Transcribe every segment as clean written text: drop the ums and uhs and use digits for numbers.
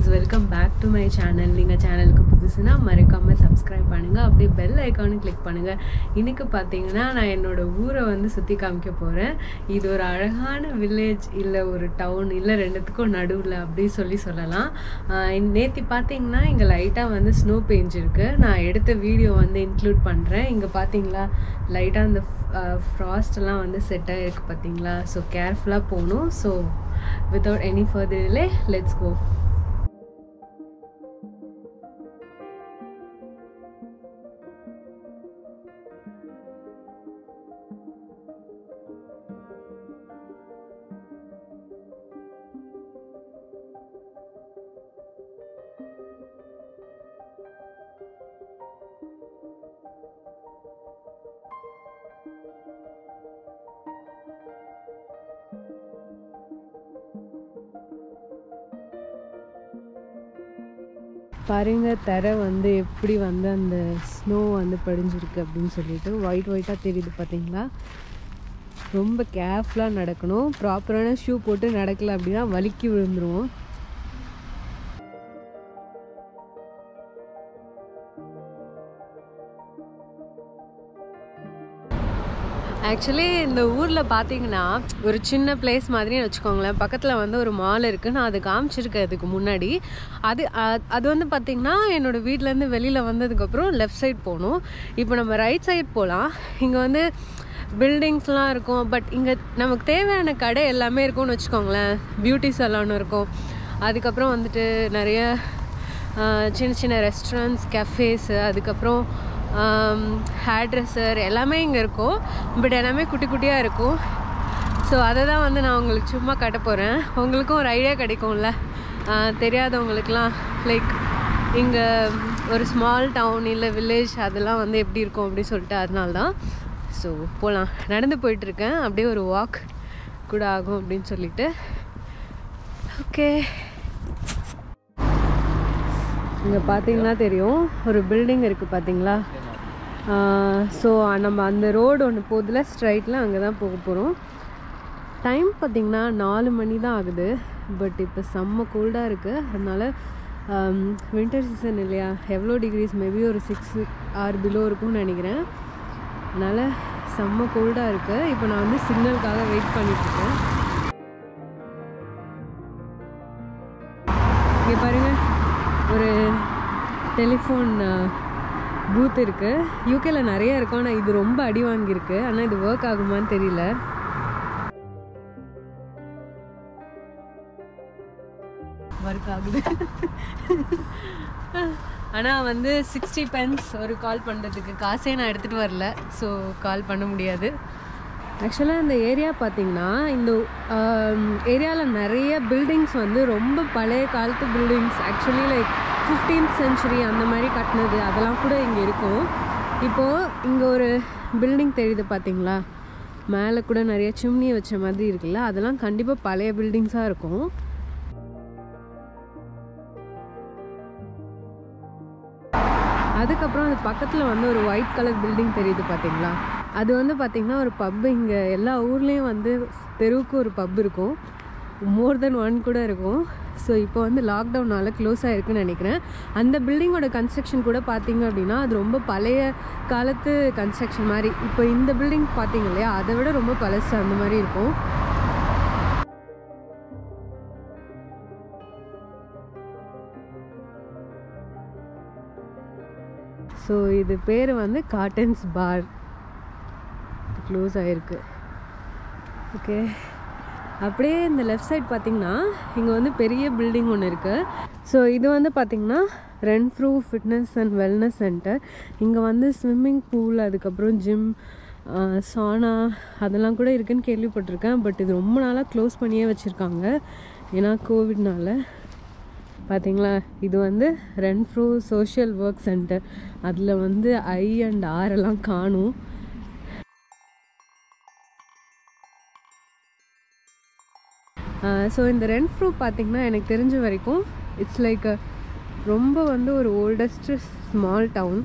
Welcome back to my channel. நீங்கள் சேனலுக்கு புதுசுனா மறக்காமல் சப்ஸ்கிரைப் பண்ணுங்கள், அப்படியே பெல் ஐக்கானு கிளிக் பண்ணுங்கள். இன்றைக்கி பார்த்தீங்கன்னா நான் என்னோடய ஊரை வந்து சுற்றி காமிக்க போகிறேன். இது ஒரு அழகான வில்லேஜ், இல்லை ஒரு டவுன், இல்லை ரெண்டுத்துக்கும் நடுவில் அப்படி சொல்லலாம். நேற்று பார்த்தீங்கன்னா இங்கே லைட்டாக வந்து ஸ்னோ பெஞ்சிருக்கு. நான் எடுத்த வீடியோ வந்து இன்க்ளூட் பண்ணுறேன். இங்கே பார்த்தீங்களா லைட்டாக அந்த ஃப்ராஸ்டெல்லாம் வந்து செட் ஆகிருக்கு பார்த்தீங்களா. ஸோ கேர்ஃபுல்லாக போகணும். So without any further delay, let's go. பாருங்க தரை வந்து எப்படி வந்து அந்த ஸ்னோ வந்து படிஞ்சிருக்கு அப்படின்னு சொல்லிட்டு ஒயிட்டாக தெரியுது பார்த்தீங்களா. ரொம்ப கேர்ஃபுல்லாக நடக்கணும். ப்ராப்பரான ஷூ போட்டு நடக்கல அப்படின்னா வலிக்கி விழுந்துருவோம். ஆக்சுவலி இந்த ஊரில் பார்த்தீங்கன்னா ஒரு சின்ன பிளேஸ் மாதிரின்னு வச்சுக்கோங்களேன். பக்கத்தில் வந்து ஒரு மால் இருக்குது. நான் அது காமிச்சிருக்கேன் இதுக்கு முன்னாடி. அது வந்து பார்த்திங்கன்னா என்னோடய வீட்டிலேருந்து வெளியில் வந்ததுக்கப்புறம் லெஃப்ட் சைட் போகணும். இப்போ நம்ம ரைட் சைட் போகலாம். இங்கே வந்து பில்டிங்ஸ்லாம் இருக்கும். பட் இங்கே நமக்கு தேவையான கடை எல்லாமே இருக்கும்னு வச்சுக்கோங்களேன். பியூட்டி சலூன் இருக்கும். அதுக்கப்புறம் வந்துட்டு நிறைய சின்ன சின்ன ரெஸ்டாரண்ட்ஸ், கஃபேஸு, அதுக்கப்புறம் ஹேர் ட்ரெஸ்ஸர் எல்லாமே இங்கே இருக்கும். பட் எல்லாமே குட்டி குட்டியாக இருக்கும். ஸோ அதை தான் வந்து நான் உங்களுக்கு சும்மா காட்ட போகிறேன். உங்களுக்கும் ஒரு ஐடியா கிடைக்கும்ல, தெரியாதவங்களுக்கெலாம். லைக் இங்கே ஒரு ஸ்மால் டவுன் இல்லை வில்லேஜ் அதெல்லாம் வந்து எப்படி இருக்கும் அப்படின்னு சொல்லிட்டு அதனால தான். ஸோ போகலாம். நடந்து போயிட்டுருக்கேன். அப்படியே ஒரு வாக் கூட ஆகும் அப்படின்னு சொல்லிட்டு. ஓகே, இங்கே பார்த்தீங்கன்னா தெரியும் ஒரு பில்டிங் இருக்குது பார்த்தீங்களா. ஸோ நம்ம அந்த ரோடு ஒன்று போதில் ஸ்ட்ரைட்டில் அங்கே தான் போக போகிறோம். டைம் பார்த்திங்கன்னா 4 மணி தான் ஆகுது. பட் இப்போ செம்ம கோல்டாக இருக்குது. அதனால் வின்டர் சீசன் இல்லையா, எவ்வளோ டிகிரிஸ், மேபி ஒரு 6 or below இருக்கும்னு நினைக்கிறேன். அதனால் செம்ம கோல்டாக இருக்குது. இப்போ நான் வந்து சிக்னலுக்காக வெயிட் பண்ணிட்டுருக்கேன். இங்கே பாருங்கள், ஒரு டெலிஃபோன் பூத் இருக்குது. யூகேல நிறைய இருக்கும். ஆனால் இது ரொம்ப அடி வாங்கியிருக்கு. ஆனால் இது ஒர்க் ஆகுமான்னு தெரியல. ஒர்க் ஆகுது. ஆனால் வந்து 60 pence ஒரு கால் பண்ணுறதுக்கு காசே நான் எடுத்துகிட்டு வரல. ஸோ கால் பண்ண முடியாது. ஆக்சுவலாக இந்த ஏரியா பார்த்திங்கன்னா இந்த ஏரியாவில் நிறைய பில்டிங்ஸ் வந்து ரொம்ப பழைய காலத்து buildings. Actually like 15th century அந்த மாதிரி கட்டினது அதெல்லாம் கூட இங்கே இருக்கும். இப்போது இங்கே ஒரு பில்டிங் தெரியுது பார்த்தீங்களா, மேலே கூட நிறைய சிம்னி வச்ச மாதிரி இருக்குல்ல. அதெல்லாம் கண்டிப்பாக பழைய பில்டிங்ஸாக இருக்கும். அதுக்கப்புறம் அது பக்கத்தில் வந்து ஒரு ஒயிட் கலர் பில்டிங் தெரியுது பார்த்தீங்களா. அது வந்து பார்த்திங்கன்னா ஒரு பப்பு. இங்கே எல்லா ஊர்லேயும் வந்து தெருவுக்கு ஒரு பப் இருக்கும். மோர் தென் 1 கூட இருக்கும். ஸோ இப்போ வந்து லாக்டவுனால் க்ளோஸ் ஆகிருக்குன்னு நினைக்கிறேன். அந்த பில்டிங்கோட கன்ஸ்ட்ரக்ஷன் கூட பார்த்திங்க அப்படின்னா அது ரொம்ப பழைய காலத்து கன்ஸ்ட்ரக்ஷன் மாதிரி. இப்போ இந்த பில்டிங் பார்த்திங்க இல்லையா, அதை விட ரொம்ப பழசு அந்த மாதிரி இருக்கும். ஸோ இது பேர் வந்து காட்டன்ஸ் பார். க்ளோஸ் ஆகிருக்கு. ஓகே, அப்படியே இந்த லெஃப்ட் சைட் பார்த்திங்கன்னா இங்கே வந்து பெரிய பில்டிங் ஒன்று இருக்குது. ஸோ இது வந்து பார்த்திங்கன்னா Renfrew fitness and wellness centre. இங்கே வந்து ஸ்விம்மிங் பூல், அதுக்கப்புறம் ஜிம், சானா அதெல்லாம் கூட இருக்குதுன்னு கேள்விப்பட்டிருக்கேன். பட் இது ரொம்ப நாளாக க்ளோஸ் பண்ணியே வச்சுருக்காங்க, ஏன்னா கோவிட்னால. பார்த்தீங்களா, இது வந்து ரென்ஃப்ரூ சோஷியல் ஒர்க் சென்டர். அதில் வந்து I and R எல்லாம் காணும். ஸோ இந்த ரென்ஃப்ரூ பார்த்திங்கன்னா எனக்கு தெரிஞ்ச வரைக்கும் இட்ஸ் லைக் ரொம்ப வந்து ஒரு ஓல்டஸ்ட் ஸ்மால் டவுன்.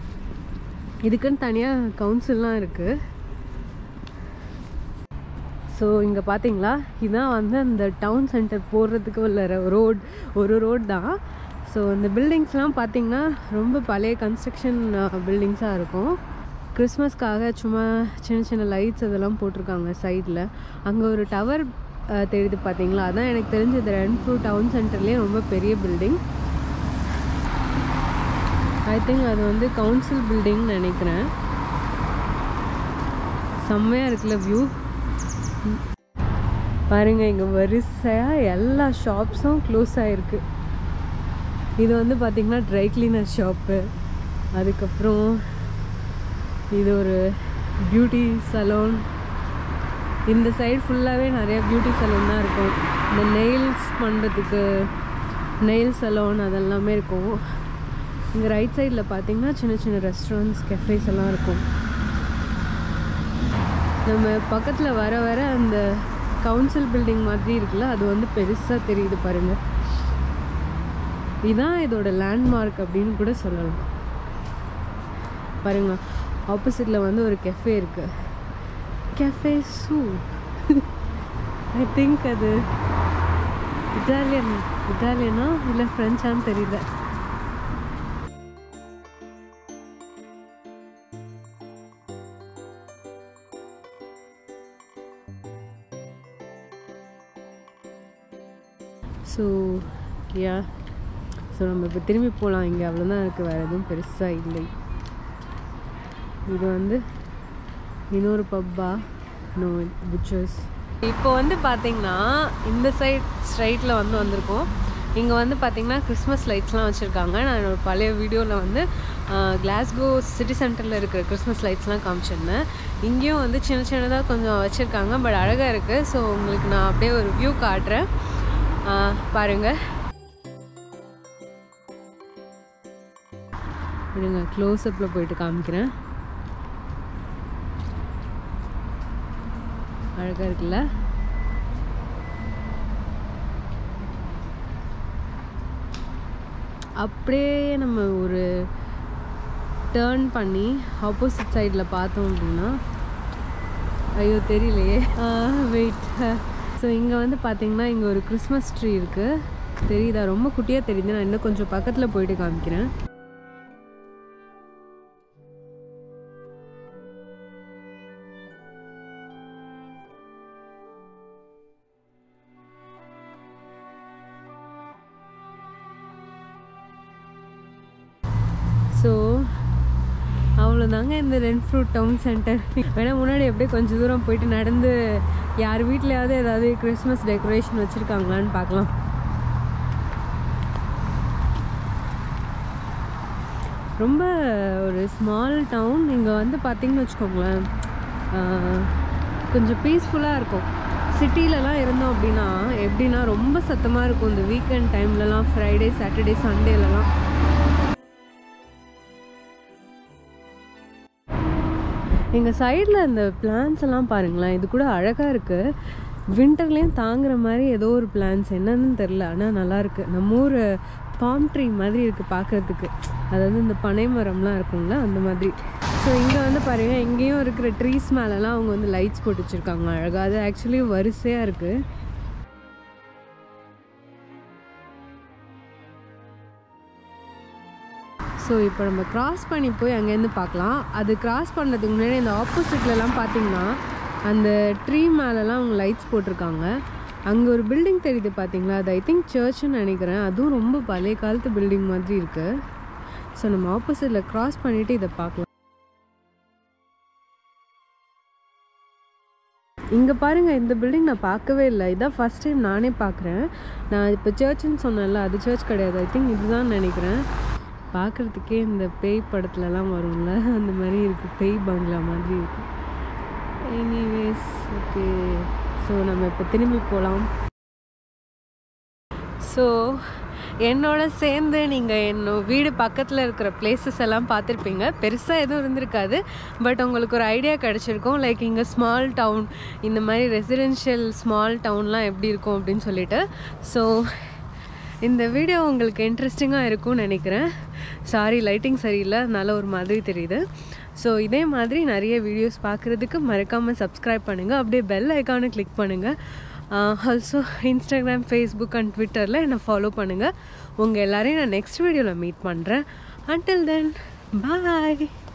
இதுக்குன்னு தனியாக கவுன்சில்லாம் இருக்குது. ஸோ இங்கே பார்த்தீங்களா, இதுதான் வந்து அந்த டவுன் சென்டர் போடுறதுக்கு உள்ள ரோட் தான். ஸோ இந்த பில்டிங்ஸ்லாம் பார்த்திங்கன்னா ரொம்ப பழைய கன்ஸ்ட்ரக்ஷன் பில்டிங்ஸாக இருக்கும். கிறிஸ்மஸ்க்காக சும்மா சின்ன சின்ன லைட்ஸ் அதெல்லாம் போட்டிருக்காங்க சைடில். அங்கே ஒரு டவர் தெரியுது பார்த்தீங்களா, அதான் எனக்கு தெரிஞ்சது ரென்ஃப்ரூ டவுன் சென்டர்லேயே ரொம்ப பெரிய பில்டிங். ஐ திங்க் அது வந்து கவுன்சில் பில்டிங்னு நினைக்கிறேன். செம்மையாக இருக்குல்ல வியூ பாருங்கள். இங்கே வரிசையாக எல்லா ஷாப்ஸும் க்ளோஸ் ஆகிருக்கு. இது வந்து பார்த்திங்கன்னா ட்ரை கிளீனர் ஷாப்பு. அதுக்கப்புறம் இது ஒரு பியூட்டி சலூன். இந்த சைடு ஃபுல்லாகவே நிறையா பியூட்டி சலூன் தான் இருக்கும். இந்த நெயில்ஸ் பண்ணுறதுக்கு நெயில் சலூன் அதெல்லாமே இருக்கும். இங்கே ரைட் சைடில் பார்த்திங்கன்னா சின்ன சின்ன ரெஸ்டாரண்ட்ஸ் கெஃபேஸ் எல்லாம் இருக்கும். நம்ம பக்கத்தில் வர வர அந்த கவுன்சில் பில்டிங் மாதிரி இருக்குல்ல, அது வந்து பெருசாக தெரியுது பாருங்கள். இதுதான் இதோட லேண்ட்மார்க் அப்படின்னு கூட சொல்லலாம். பாருங்கள், ஆப்போசிட்டில் வந்து ஒரு கெஃபே இருக்குது. கெஃபே சூ. ஐ திங்க் அது இட்டாலியனா இல்லை ஃப்ரெஞ்சான்னு தெரியல. ஸோ நம்ம இப்போ திரும்பி போகலாம். இங்கே அவ்வளோதான் இருக்குது, வேறு எதுவும் பெருசாக இல்லை. இது வந்து இன்னொரு பப்பா, நோ புச்சர்ஸ். இப்போ வந்து பார்த்திங்கன்னா இந்த சைட் ஸ்ட்ரைட்டில் வந்து வந்திருக்கோம். இங்கே வந்து பார்த்திங்கன்னா கிறிஸ்மஸ் லைட்ஸ்லாம் வச்சுருக்காங்க. நான் என்னோடய பழைய வீடியோவில் வந்து கிளாஸ்கோ சிட்டி சென்டரில் இருக்கிற கிறிஸ்மஸ் லைட்ஸ்லாம் காமிச்சிருந்தேன். இங்கேயும் வந்து சின்ன சின்னதாக கொஞ்சம் வச்சுருக்காங்க, பட் அழகாக இருக்குது. ஸோ உங்களுக்கு நான் அப்படியே ஒரு வியூ காட்டுறேன் பாருங்கள். இருங்க, க்ளோஸ்அப்பில் போயிட்டு காமிக்கிறேன். அழகாக இருக்குல்ல? அப்படியே நம்ம ஒரு டேர்ன் பண்ணி ஆப்போசிட் சைடில் பார்த்தோம் அப்படின்னா, ஐயோ தெரியலையே, வெயிட். ஸோ இங்கே வந்து பார்த்திங்கன்னா இங்கே ஒரு கிறிஸ்மஸ் ட்ரீ இருக்குது. தெரியுதா? ரொம்ப குட்டியாக தெரியுது. நான் இன்னும் கொஞ்சம் பக்கத்தில் போயிட்டு காமிக்கிறேன். ஸோ அவ்வளோதாங்க இந்த ரென்ஃப்ரூ டவுன் சென்டர். வேணால் முன்னாடி அப்படியே கொஞ்சம் தூரம் போயிட்டு நடந்து யார் வீட்லையாவது ஏதாவது கிறிஸ்மஸ் டெக்கரேஷன் வச்சுருக்காங்களான்னு பார்க்கலாம். ரொம்ப ஒரு ஸ்மால் டவுன். இங்கே வந்து பார்த்திங்கன்னு வச்சுக்கோங்களேன், கொஞ்சம் பீஸ்ஃபுல்லாக இருக்கும். சிட்டிலலாம் இருந்தோம் அப்படின்னா எப்படின்னா ரொம்ப சத்தமாக இருக்கும். இந்த வீக்கெண்ட் டைம்லலாம், ஃப்ரைடே சாட்டர்டே சண்டேலலாம். எங்கள் சைடில் இந்த பிளான்ஸ் எல்லாம் பாருங்களேன், இது கூட அழகாக இருக்குது. வின்டர்லேயும் தாங்குற மாதிரி ஏதோ ஒரு பிளான்ஸ், என்னன்னு தெரில, ஆனால் நல்லாயிருக்கு. நம்ம ஊர் பாம் ட்ரீ மாதிரி இருக்குது பார்க்குறதுக்கு. அதாவது இந்த பனை மரம்லாம் இருக்குங்களா, அந்த மாதிரி. ஸோ இங்கே வந்து பாருங்கள், எங்கேயும் இருக்கிற ட்ரீஸ் மேலெலாம் அவங்க வந்து லைட்ஸ் போட்டு வச்சுருக்காங்க அழகாக. அது ஆக்சுவலி வரிசையாக இருக்குது. ஸோ இப்போ நம்ம க்ராஸ் பண்ணி போய் அங்கேருந்து பார்க்கலாம். அது க்ராஸ் பண்ணுறதுக்கு முன்னாடி இந்த ஆப்போசிட்லலாம் பார்த்திங்கன்னா அந்த ட்ரீ மேலெலாம் அவங்க லைட்ஸ் போட்டிருக்காங்க. அங்கே ஒரு பில்டிங் தெரியுது பார்த்தீங்களா, அது ஐ திங்க் சர்ச்சுன்னு நினைக்கிறேன். அதுவும் ரொம்ப பழைய காலத்து பில்டிங் மாதிரி இருக்குது. ஸோ நம்ம ஆப்போசிட்டில் க்ராஸ் பண்ணிவிட்டு இதை பார்க்கலாம். இங்கே பாருங்கள், இந்த பில்டிங் நான் பார்க்கவே இல்லை. இதான் ஃபஸ்ட் டைம் நானே பார்க்குறேன். நான் இப்போ சர்ச்சுன்னு சொன்னேன்ல, அது சர்ச் கிடையாது. ஐ திங்க் இதுதான் நினைக்கிறேன். பார்க்குறதுக்கே இந்த பேய் படத்துலலாம் வரும்ல, அந்த மாதிரி இருக்குது. பேய் பங்களா மாதிரி இருக்குது. Anyways, okay. ஸோ நம்ம இப்போ திரும்பி போகலாம். ஸோ என்னோட சேர்ந்து நீங்கள் என்னோட வீடு பக்கத்தில் இருக்கிற பிளேசஸ் எல்லாம் பார்த்துருப்பீங்க. பெருசாக எதுவும் இருந்திருக்காது, பட் உங்களுக்கு ஒரு ஐடியா கிடச்சிருக்கும். லைக் இங்கே ஸ்மால் டவுன், இந்த மாதிரி ரெசிடென்ஷியல் ஸ்மால் டவுன்லாம் எப்படி இருக்கும் அப்படின்னு சொல்லிட்டு. ஸோ இந்த வீடியோ உங்களுக்கு இன்ட்ரெஸ்டிங்காக இருக்கும்னு நினைக்கிறேன். சாரி லைட்டிங் சரியில்லை, அதனால ஒரு மாதிரி தெரியுது. ஸோ இதே மாதிரி நிறைய வீடியோஸ் பார்க்குறதுக்கு மறக்காமல் சப்ஸ்கிரைப் பண்ணுங்கள். அப்படியே பெல் ஐக்கானை கிளிக் பண்ணுங்கள். ஆல்சோ இன்ஸ்டாகிராம், ஃபேஸ்புக் அண்ட் ட்விட்டரில் என்னை ஃபாலோ பண்ணுங்கள். உங்கள் எல்லோரையும் நான் நெக்ஸ்ட் வீடியோவில் மீட் பண்ணுறேன். Until then, bye.